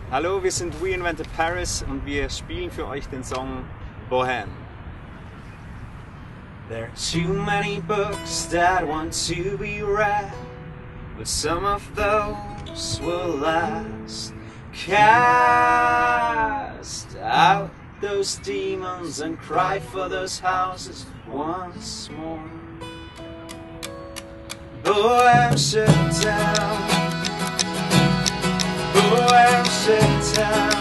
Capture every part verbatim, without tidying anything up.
Hallo, wir sind We Invented Paris und wir spielen für euch den Song Boheme. There are too many books that want to be read, but some of those will last. Cast out those demons and cry for those houses once more. Boheme, sit down. Boheme, sit down.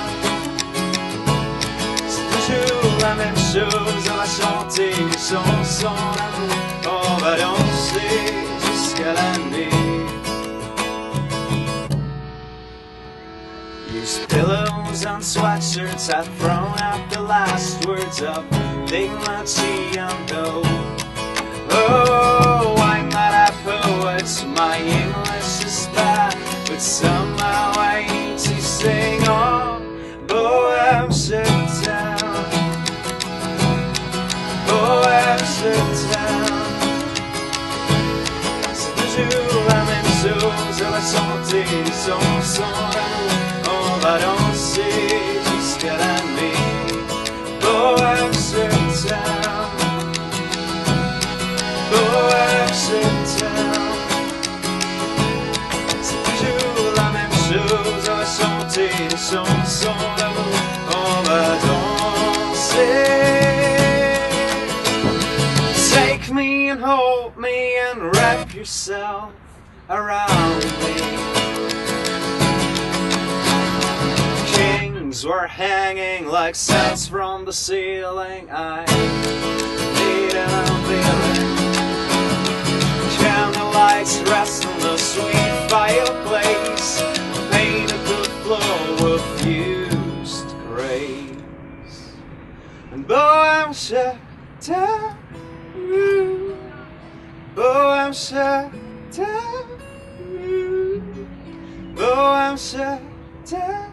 C'est toujours la même chose, on va chanter des chansons d'amour, on va danser jusqu'à la nuit. Use pillows and sweatshirts, I've thrown out the last words of dignity and hope. Oh, I'm not a poet, my English is bad, but somehow I need to sing on. Boheme, sit down. Boheme, sit down. C'est toujours la même chose, on va chanter des chansons d'amour, on va danser jusqu'à la nuit. Boheme, sit down. Boheme, sit down. C'est toujours la même chose, on va chanter des chansons d'amour, on va danser. Take me and hold me and wrap yourself around me. Kings were hanging like sets from the ceiling. I need an unveiling. Candlelights rest on the sweet fireplace, painted the floor with used grace. And Boheme, sit down. Boheme, sit down. Boheme, sit down.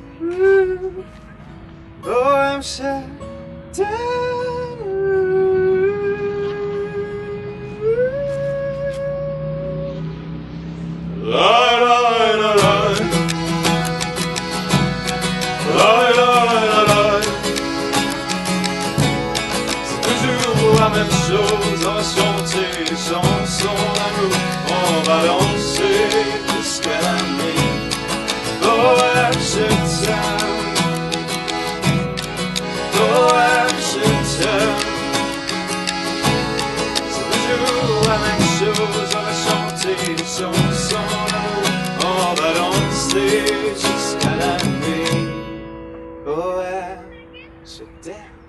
Boheme, sit down. La la la la. La la la la. C'est toujours la même chose, on va chanter des chansons d'amour, on va danser jusqu'à la nuit. Boheme, sit down. Boheme, sit down. C'est toujours la même chose, on va chanter des chansons d'amour, on va danser jusqu'à la nuit. Boheme, sit down.